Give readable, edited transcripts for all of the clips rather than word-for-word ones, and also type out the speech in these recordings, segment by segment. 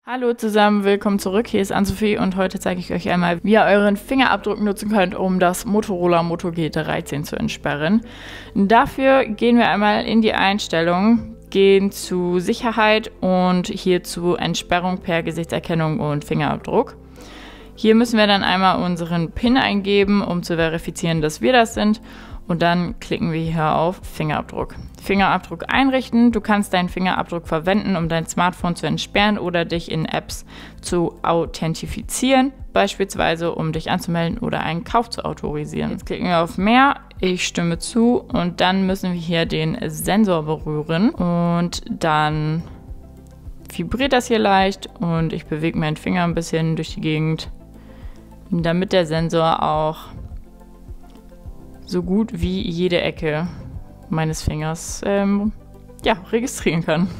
Hallo zusammen, willkommen zurück. Hier ist Ann-Sophie und heute zeige ich euch einmal, wie ihr euren Fingerabdruck nutzen könnt, um das Motorola Moto G13 zu entsperren. Dafür gehen wir einmal in die Einstellungen, gehen zu Sicherheit und hier zu Entsperrung per Gesichtserkennung und Fingerabdruck. Hier müssen wir dann einmal unseren PIN eingeben, um zu verifizieren, dass wir das sind. Und dann klicken wir hier auf Fingerabdruck. Fingerabdruck einrichten. Du kannst deinen Fingerabdruck verwenden, um dein Smartphone zu entsperren oder dich in Apps zu authentifizieren, beispielsweise um dich anzumelden oder einen Kauf zu autorisieren. Jetzt klicken wir auf Mehr. Ich stimme zu und dann müssen wir hier den Sensor berühren und dann vibriert das hier leicht und ich bewege meinen Finger ein bisschen durch die Gegend, damit der Sensor auch so gut wie jede Ecke meines Fingers registrieren kann.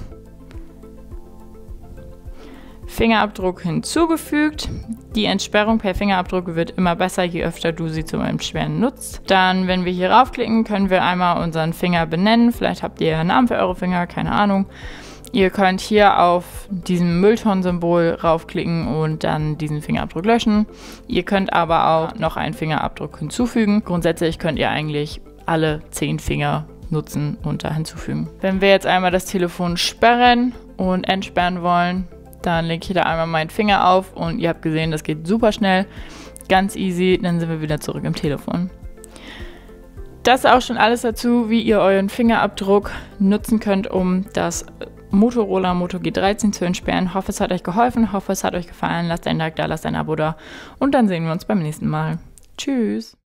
Fingerabdruck hinzugefügt. Die Entsperrung per Fingerabdruck wird immer besser, je öfter du sie zum Entsperren nutzt. Dann, wenn wir hier raufklicken, können wir einmal unseren Finger benennen. Vielleicht habt ihr einen Namen für eure Finger, keine Ahnung. Ihr könnt hier auf diesem Mülltonnen-Symbol raufklicken und dann diesen Fingerabdruck löschen. Ihr könnt aber auch noch einen Fingerabdruck hinzufügen. Grundsätzlich könnt ihr eigentlich alle 10 Finger nutzen und da hinzufügen. Wenn wir jetzt einmal das Telefon sperren und entsperren wollen, dann lege ich da einmal meinen Finger auf und ihr habt gesehen, das geht super schnell, ganz easy, dann sind wir wieder zurück im Telefon. Das ist auch schon alles dazu, wie ihr euren Fingerabdruck nutzen könnt, um das Motorola Moto G13 zu entsperren. Hoffe, es hat euch geholfen, hoffe, es hat euch gefallen. Lasst ein Like da, lasst ein Abo da und dann sehen wir uns beim nächsten Mal. Tschüss!